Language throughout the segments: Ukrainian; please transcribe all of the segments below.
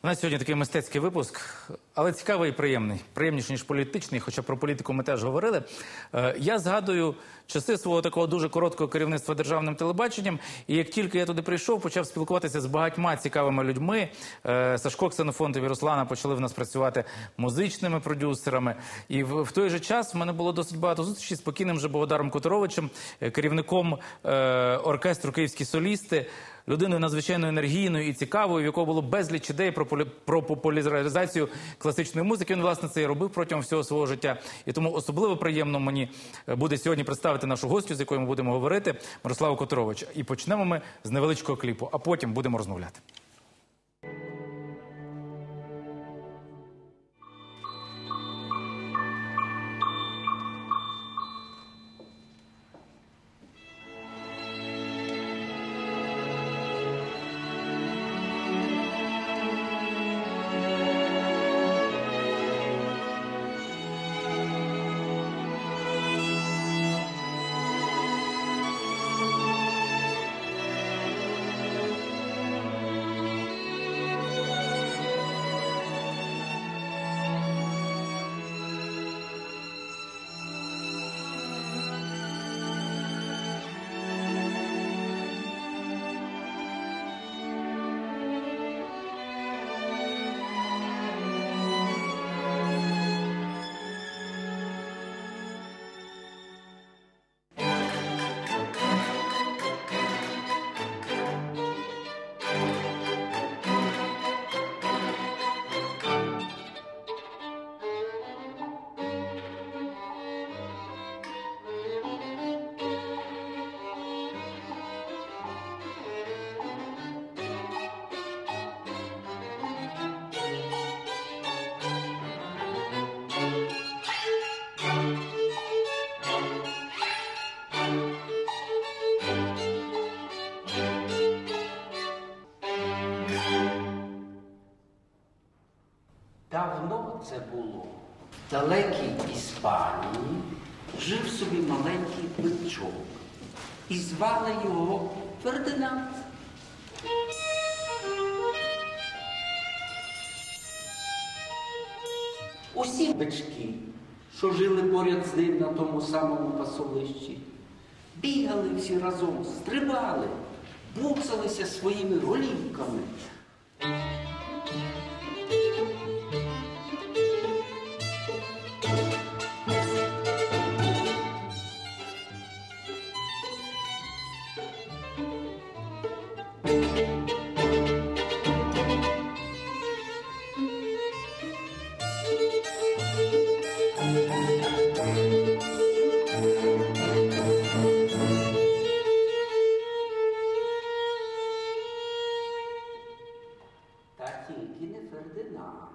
У нас сьогодні такий мистецький випуск, але цікавий і приємний. Приємніший, ніж політичний, хоча про політику ми теж говорили. Я згадую часи свого такого дуже короткого керівництва державним телебаченням. І як тільки я туди прийшов, почав спілкуватися з багатьма цікавими людьми. Сашко Ксенофонтов і Руслана почали в нас працювати музичними продюсерами. І в той же час в мене було досить багато зустрічей з покійним же Богодаром Которовичем, керівником оркестру «Київські солісти», людиною надзвичайно енергійною і цікавою, в якого було безліч ідей про популяризацію класичної музики. Він, власне, це і робив протягом всього свого життя. І тому особливо приємно мені буде сьогодні представити нашу гостю, з якою ми будемо говорити, Мирославу Которович. І почнемо ми з невеличкого кліпу, а потім будемо розмовляти. Давно це було. В далекій Іспанії жив собі маленький бичок. І звали його Фердинанд. Усі бички, що жили поряд з ним на тому самому пасовищі, бігали всі разом, стрибали, буцалися своїми голівками. Тільки не Фердинанд.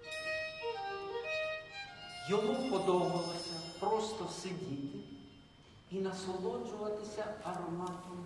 Йому подобалося просто сидіти і насолоджуватися ароматом.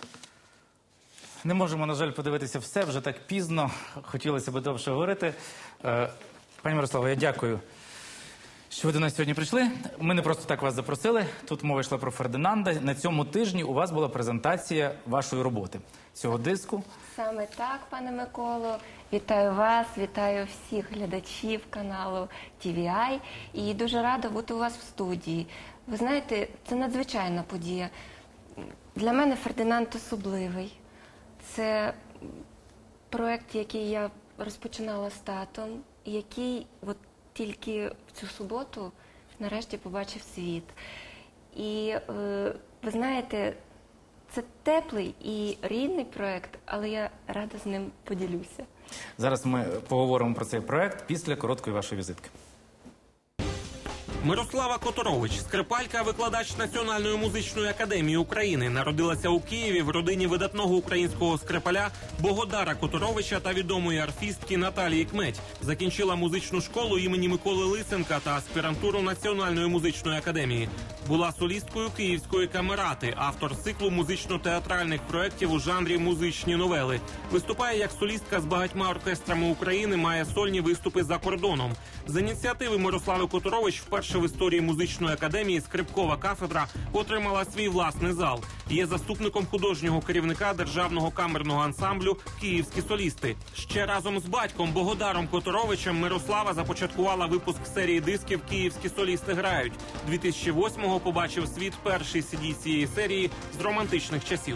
Не можемо, на жаль, подивитися все, вже так пізно. Хотілося б довше говорити. Пані Мирославо, я дякую, що ви до нас сьогодні прийшли. Ми не просто так вас запросили. Тут мова йшла про Фердинанда. На цьому тижні у вас була презентація вашої роботи, цього диску. Саме так, пане Миколо. Вітаю вас, вітаю всіх глядачів каналу TVI. І дуже рада бути у вас в студії. Ви знаєте, це надзвичайна подія. Для мене Фердинанд особливий. Це проєкт, який я розпочинала з татом, і який от тільки в цю суботу нарешті побачив світ. І ви знаєте, це теплий і рідний проєкт, але я рада з ним поділюся. Зараз ми поговоримо про цей проєкт після короткої вашої візитки. Мирослава Которович, скрипалька, викладач Національної музичної академії України, народилася у Києві в родині видатного українського скрипаля Богодара Которовича та відомої арфістки Наталії Кметь. Закінчила музичну школу імені Миколи Лисенка та аспірантуру Національної музичної академії. Була солісткою Київської камерати, автор циклу музично-театральних проєктів у жанрі музичні новели. Виступає як солістка з багатьма оркестрами України, має сольні виступи за кордоном. З ініціативи Мирослави Которович вперше в історії музичної академії скрипкова кафедра отримала свій власний зал. Є заступником художнього керівника Державного камерного ансамблю «Київські солісти». Ще разом з батьком Богодаром Которовичем Мирослава започаткувала випуск серії дисків «Київські солісти грають». 2008-го побачив світ перший CD цієї серії з романтичних часів.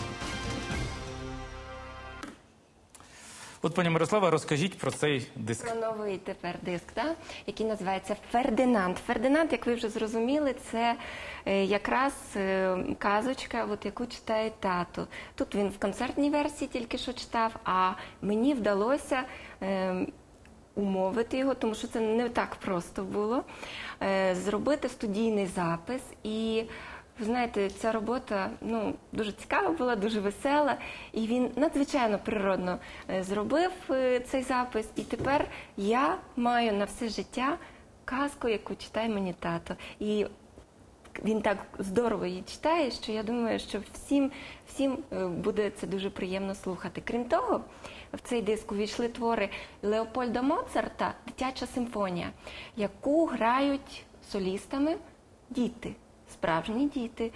От, пані Мирослава, розкажіть про цей диск. Про новий тепер диск, який називається «Фердинанд». Фердинанд, як ви вже зрозуміли, це якраз казочка, яку читає тато. Тут він в концертній версії тільки що читав, а мені вдалося умовити його, тому що це не так просто було, зробити студійний запис. І ви знаєте, ця робота дуже цікава була, дуже весела, і він надзвичайно природно зробив цей запис. І тепер я маю на все життя казку, яку читає мені тато. І він так здорово її читає, що я думаю, що всім буде це дуже приємно слухати. Крім того, в цей диск увійшли твори Леопольда Моцарта «Дитяча симфонія», яку грають солістами діти. Справжні діти,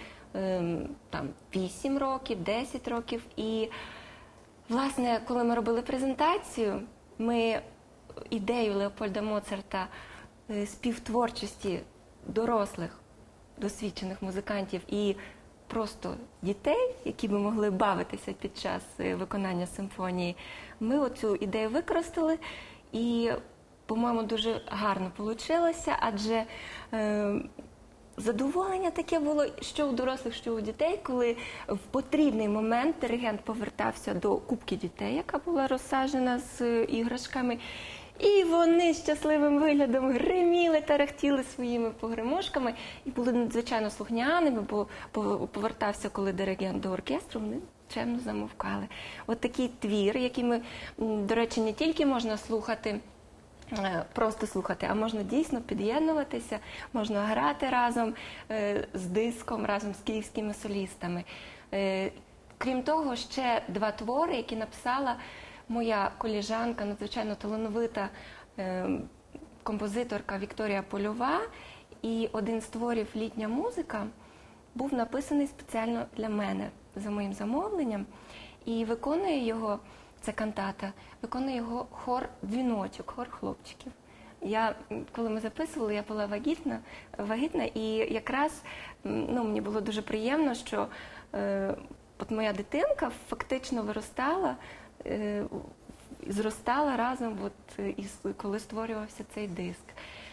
8 років, 10 років. І, власне, коли ми робили презентацію, ми ідею Леопольда Моцарта співтворчості дорослих, досвідчених музикантів і просто дітей, які би могли бавитися під час виконання симфонії, ми оцю ідею використали і, по-моєму, дуже гарно вийшло, адже задоволення таке було, що у дорослих, що у дітей, коли в потрібний момент диригент повертався до кубки дітей, яка була розсаджена з іграшками, і вони з щасливим виглядом гриміли, тарахтіли своїми погремушками і були надзвичайно слухняними, бо повертався, коли диригент до оркестру, вони чемно замовкали. От такий твір, який ми, до речі, не тільки можна слухати, просто слухати, а можна дійсно під'єднуватися, можна грати разом з диском, разом з київськими солістами. Крім того, ще 2 твори, які написала моя колежанка, надзвичайно талановита композиторка Вікторія Польова. І один з творів «Літня музика» був написаний спеціально для мене, за моїм замовленням. І виконує його, це кантата, виконує його хор-дзвіночок, хор хлопчиків. Коли ми записували, я була вагітна, і якраз мені було дуже приємно, що от моя дитинка фактично виростала, зростала разом, коли створювався цей диск.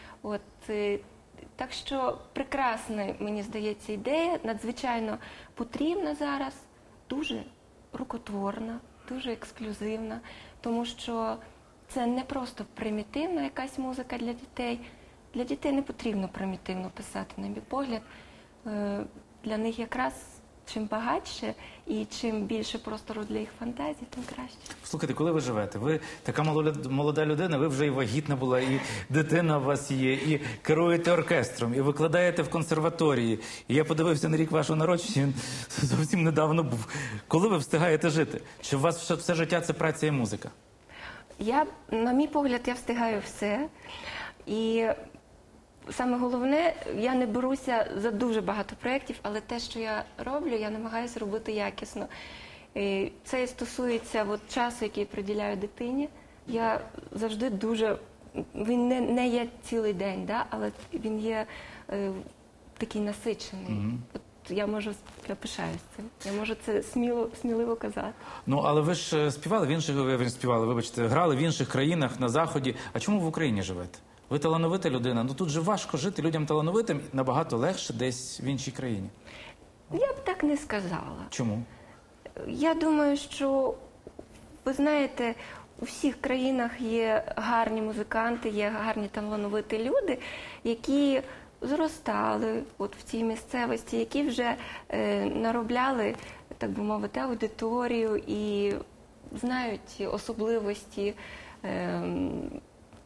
Так що прекрасна, мені здається, ідея, надзвичайно потрібна зараз, дуже рукотворна, дуже ексклюзивна, тому що це не просто примітивна якась музика для дітей. Для дітей не потрібно примітивно писати, на мій погляд. Для них якраз чим багатше і чим більше простору для їх фантазії, тим краще. Слухайте, коли ви живете? Ви така молода людина, ви вже і вагітна була, і дитина у вас є, і керуєте оркестром, і викладаєте в консерваторії. І я подивився на рік вашого народження, він зовсім недавно був. Коли ви встигаєте жити? Чи у вас все життя це праця і музика? На мій погляд, я встигаю все. І саме головне, я не беруся за дуже багато проєктів, але те, що я роблю, я намагаюся робити якісно. І це і стосується часу, який приділяю дитині. Я завжди він не є цілий день, але він є такий насичений. Я пишаюсь цим. Я можу це сміливо казати. Але ви ж грали в інших країнах на Заході. А чому в Україні живете? Ви талановита людина. Тут же важко жити людям талановитим, набагато легше десь в іншій країні. Я б так не сказала. Чому? Я думаю, що, ви знаєте, у всіх країнах є гарні музиканти, є гарні талановиті люди, які зростали в цій місцевості, які вже наробляли, так би мовити, аудиторію і знають особливості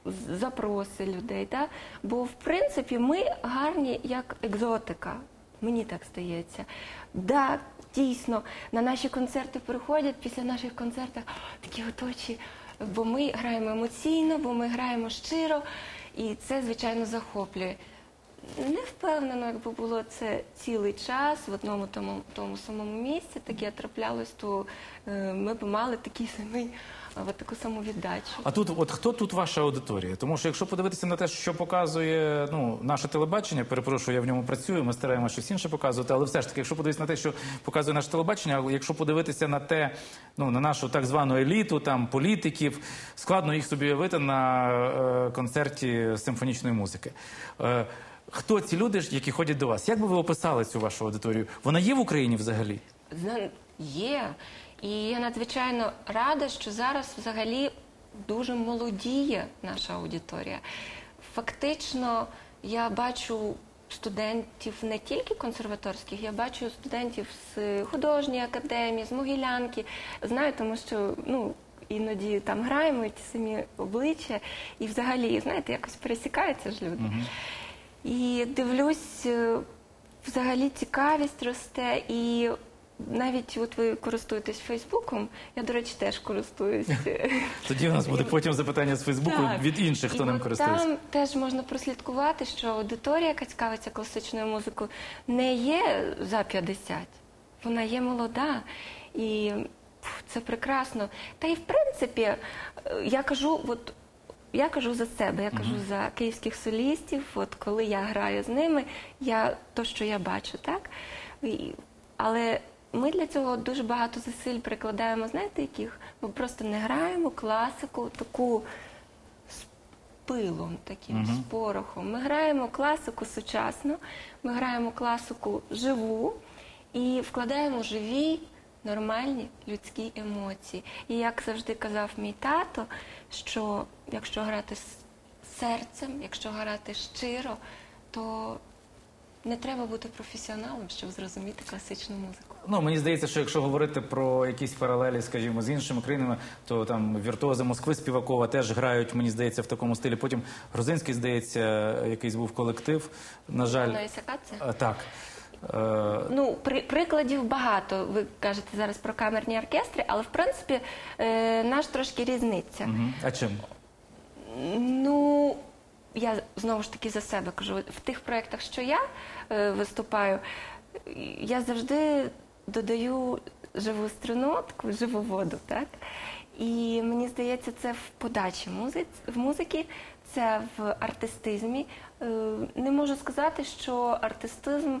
запроси людей. Да? Бо, в принципі, ми гарні як екзотика. Мені так здається. Да, дійсно, на наші концерти приходять, після наших концертів такі от очі, бо ми граємо емоційно, бо ми граємо щиро, і це, звичайно, захоплює. Не впевнено, якби було це цілий час в одному тому самому місці, таке траплялось, то ми б мали такий самий, таку саму віддачу. А тут, от хто тут ваша аудиторія? Тому що якщо подивитися на те, що показує наше телебачення, перепрошую, я в ньому працюю, ми стараємося щось інше показувати, але все ж таки, якщо подивитися на те, що показує наше телебачення, якщо подивитися на те, на нашу так звану еліту, там, політиків, складно їх собі уявити на концерті симфонічної музики. Хто ці люди, які ходять до вас? Як би ви описали цю вашу аудиторію? Вона є в Україні взагалі? Є. І я надзвичайно рада, що зараз взагалі дуже молодіє наша аудиторія. Фактично, я бачу студентів не тільки консерваторських, я бачу студентів з художньої академії, з Могилянки. Знаю, тому що, іноді там граємо, і ті самі обличчя, і взагалі, знаєте, якось пересікаються ж люди. І дивлюсь, взагалі цікавість росте, і навіть от ви користуєтесь Фейсбуком, я, до речі, теж користуюсь. Тоді у нас буде потім запитання з Фейсбуку від інших, хто ним користується. Там теж можна прослідкувати, що аудиторія, яка цікавиться класичною музикою, не є за 50. Вона є молода. І це прекрасно. Та й, в принципі, я кажу за себе, я кажу за київських солістів, от коли я граю з ними, то, що я бачу, так? Але ми для цього дуже багато зусиль прикладаємо, знаєте, яких? Ми просто не граємо класику таку з пилом, таким, з порохом. Ми граємо класику сучасну, ми граємо класику живу і вкладаємо живі, нормальні людські емоції. І як завжди казав мій тато, що якщо грати з серцем, якщо грати щиро, то не треба бути професіоналом, щоб зрозуміти класичну музику. Мені здається, що якщо говорити про якісь паралелі, скажімо, з іншими країнами, то там віртуози Москви, Співакова теж грають, мені здається, в такому стилі. Потім Грузинський, здається, якийсь був колектив. На жаль, так. Прикладів багато. Ви кажете зараз про камерні оркестри, але, в принципі, наш трошки різниця. А чим? Я знову ж таки за себе кажу. В тих проєктах, що я виступаю, я завжди додаю живу струну, таку живу воду, так? І мені здається, це в подачі музики, це в артистизмі. Не можу сказати, що артистизм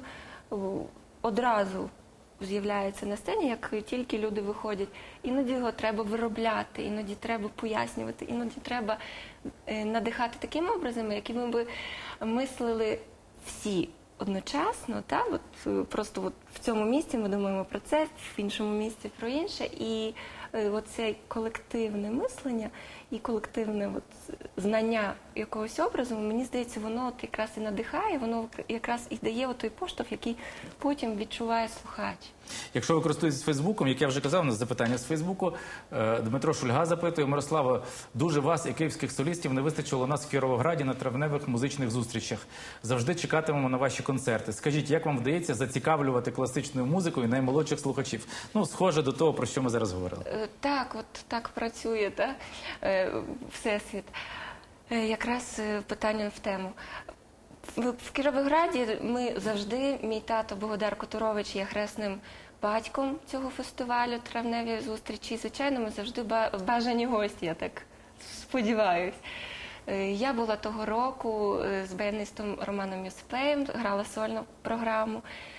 одразу з'являється на сцені, як тільки люди виходять. Іноді його треба виробляти, іноді треба пояснювати, іноді треба надихати такими образами, якими би мислили всі одночасно. Так? Просто в цьому місці ми думаємо про це, в іншому місці про інше. І оце колективне мислення і колективне знання якогось образу, мені здається, воно якраз і надихає, воно якраз і дає той поштовх, який потім відчуває слухач. Якщо ви користуєтесь Фейсбуком, як я вже казав, у нас запитання з Фейсбуку. Дмитро Шульга запитує: Мирослава, дуже вас і київських солістів не вистачило у нас в Кіровограді на травневих музичних зустрічах. Завжди чекатимемо на ваші концерти. Скажіть, як вам вдається зацікавлювати класичною музикою наймолодших слухачів? Схоже до того, про що ми зараз говорили. Так працює, так? Всесвіт. Якраз питання в тему. В Кіровограді ми завжди, мій тато Богодар Которович є хресним батьком цього фестивалю «Травневі зустрічі». Звичайно, ми завжди бажані гості, я так сподіваюся. Я була того року з баянистом Романом Юсипеєм, грала сольну програму.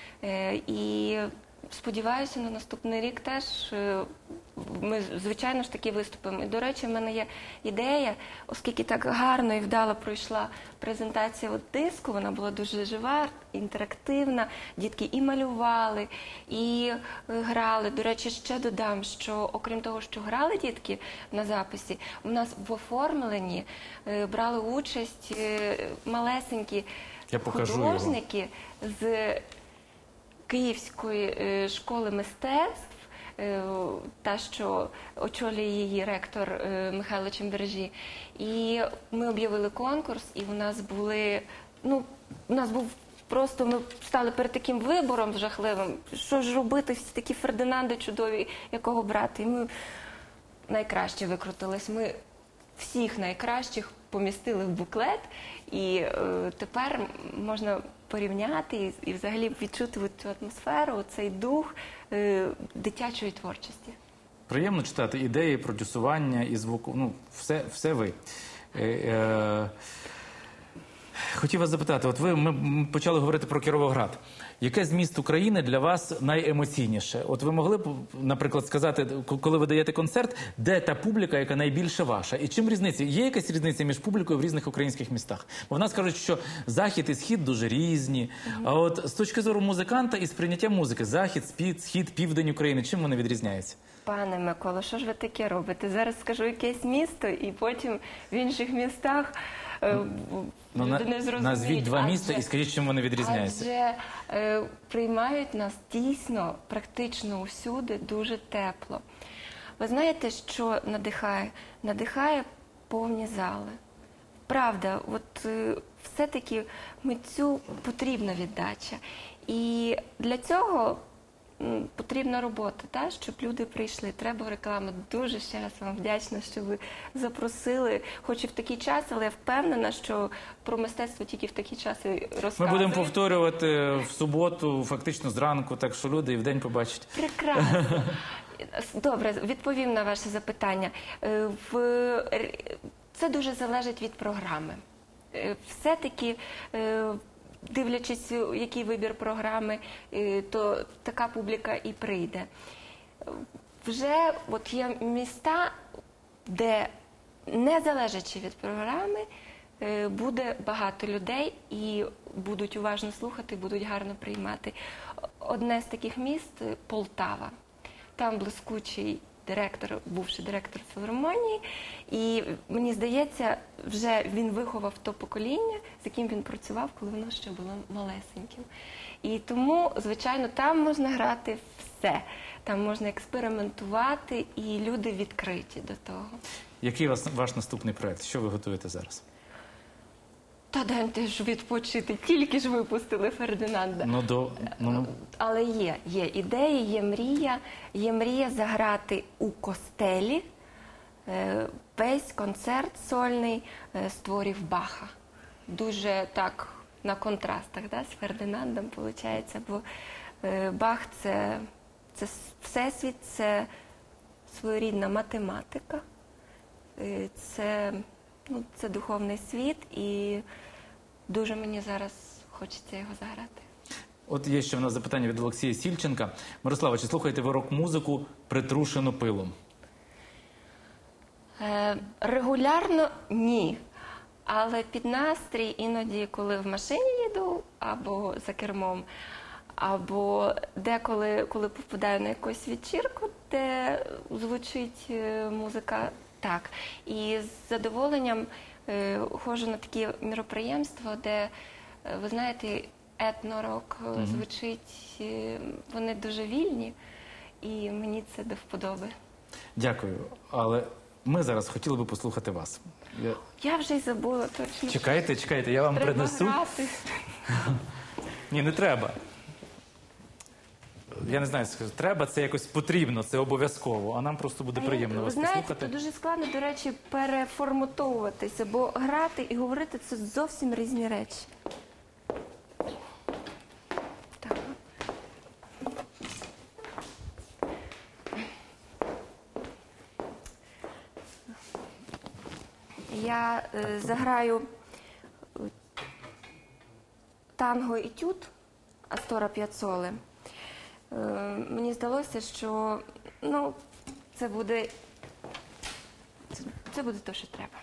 І сподіваюся, на наступний рік теж ми, звичайно ж, таки виступимо. І, до речі, в мене є ідея, оскільки так гарно і вдало пройшла презентація диску, вона була дуже жива, інтерактивна, дітки і малювали, і грали. До речі, ще додам, що окрім того, що грали дітки на записі, у нас в оформленні брали участь малесенькі художники з Київської школи мистецтв, та, що очолює її ректор Михайло Чембержі. І ми об'явили конкурс, і у нас був просто, ми стали перед таким вибором жахливим, що ж робити, всі такі Фердинанди чудові, якого брати. І ми найкраще викрутились. Ми всіх найкращих помістили в буклет, і тепер можна порівняти і взагалі відчути цю атмосферу, цей дух дитячої творчості. Приємно читати ідеї, продюсування і звуку. Все ви. Хотів вас запитати, ми почали говорити про Кіровоград. Яке з міст України для вас найемоційніше? От ви могли б, наприклад, сказати, коли ви даєте концерт, де та публіка, яка найбільше ваша? І чим різниця? Є якась різниця між публікою в різних українських містах? Бо в нас кажуть, що захід і схід дуже різні. А от з точки зору музиканта і сприйняття музики, захід, схід, південь України, чим вони відрізняються? Пане Миколо, що ж ви таке робите? Зараз скажу якесь місто, і потім в інших містах люди не зрозуміють. Назвіть два міста і скажіть, чим вони відрізняються. Адже приймають нас дійсно, практично усюди дуже тепло. Ви знаєте, що надихає? Надихає повні зали. Правда, от все-таки митцю потрібна віддача. І для цього потрібна робота, та, щоб люди прийшли. Треба реклама. Дуже ще раз вам вдячна, що ви запросили, хоч і в такий час, але я впевнена, що про мистецтво тільки в такі часи розказують. Ми будемо повторювати в суботу, фактично зранку, так що люди і вдень побачать. Прекрасно. Добре, відповім на ваше запитання. Це дуже залежить від програми. Все-таки дивлячись, який вибір програми, то така публіка і прийде. Вже от є міста, де, не залежачи від програми, буде багато людей і будуть уважно слухати, будуть гарно приймати. Одне з таких міст – Полтава. Там блискучий директор, бувший директор філармонії, і мені здається, вже він виховав то покоління, з яким він працював, коли воно ще було малесеньким. І тому, звичайно, там можна грати все, там можна експериментувати, і люди відкриті до того. Який ваш наступний проєкт? Що ви готуєте зараз? Та дайте ж відпочити, тільки ж випустили Фердинанда. Але є ідеї, є мрія заграти у костелі весь концерт сольний з творів Баха. Дуже так на контрастах, да, з Фердинандом, виходить, бо Бах – це всесвіт, це своєрідна математика, це духовний світ, і дуже мені зараз хочеться його заграти. От є ще в нас запитання від Олексія Сільченка. Мирослава, чи слухаєте ви рок-музику, притрушену пилом? Регулярно ні. Але під настрій іноді, коли в машині їду, або за кермом, або деколи, коли попадаю на якусь вечірку, де звучить музика, так. І з задоволенням ходжу на такі мероприємства, де, ви знаєте, етнорок звучить, вони дуже вільні, і мені це до вподоби. Дякую, але ми зараз хотіли би послухати вас. Я вже й забула точно. Чекайте, я вам принесу. Треба грати. Ні, не треба. Я не знаю, треба, це якось потрібно, це обов'язково, а нам просто буде приємно вас послухати. Ви знаєте, дуже складно, до речі, переформатовуватися, бо грати і говорити – це зовсім різні речі. Так. Я заграю танго етюд Астора Піаццоли. Мені здалося, що це буде те, що треба.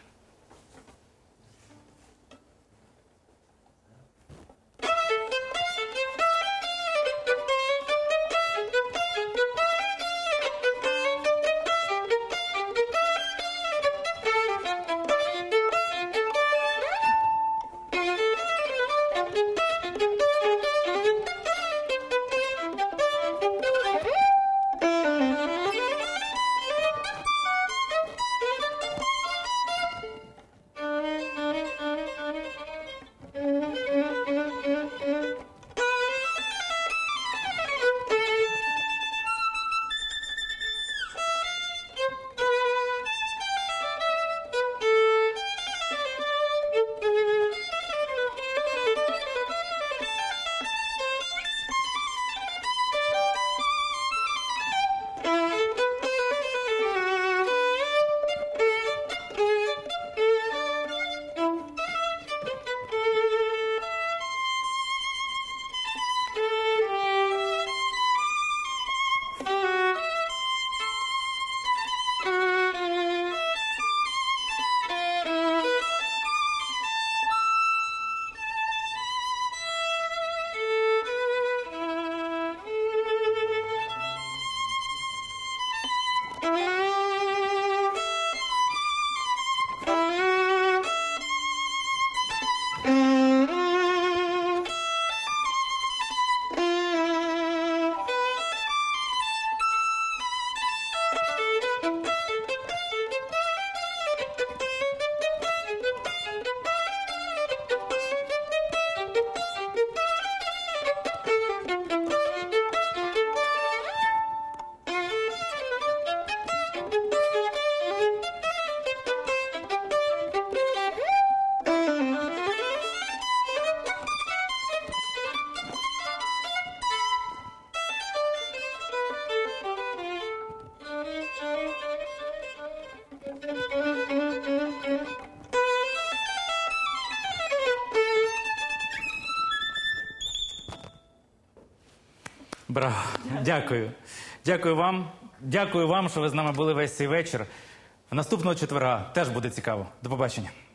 Браво. Дякую. Дякую вам. Дякую вам, що ви з нами були весь цей вечір. Наступного четверга теж буде цікаво. До побачення.